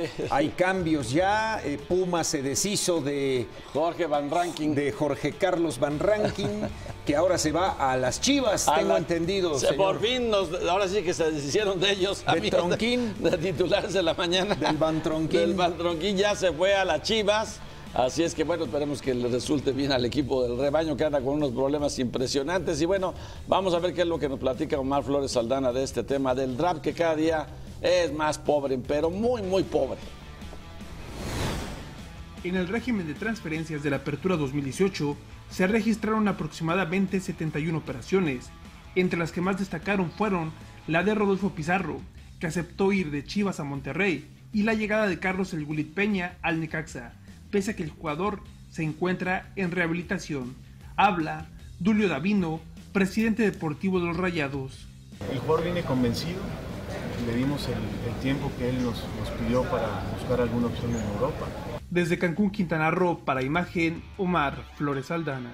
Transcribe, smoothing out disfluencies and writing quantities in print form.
Hay cambios ya. Puma se deshizo de Jorge Van Rankin. De Jorge Carlos Van Rankin, que ahora se va a las Chivas, tengo entendido. Por fin, ahora sí que se deshicieron de ellos. Del Tronquín. De titulares de la mañana. Del Van Tronquín. Del Van Tronquín ya se fue a las Chivas. Así es que bueno, esperemos que le resulte bien al equipo del rebaño, que anda con unos problemas impresionantes. Y bueno, vamos a ver qué es lo que nos platica Omar Flores Aldana de este tema del draft, que cada día es más pobre, pero muy, muy pobre. En el régimen de transferencias de la Apertura 2018 se registraron aproximadamente 71 operaciones, entre las que más destacaron fueron la de Rodolfo Pizarro, que aceptó ir de Chivas a Monterrey, y la llegada de Carlos El Gulit Peña al Necaxa, pese a que el jugador se encuentra en rehabilitación. Habla Dulio Davino, presidente deportivo de los Rayados. El jugador viene convencido, le dimos el tiempo que él nos pidió para buscar alguna opción en Europa. Desde Cancún, Quintana Roo, para Imagen, Omar Flores Aldana.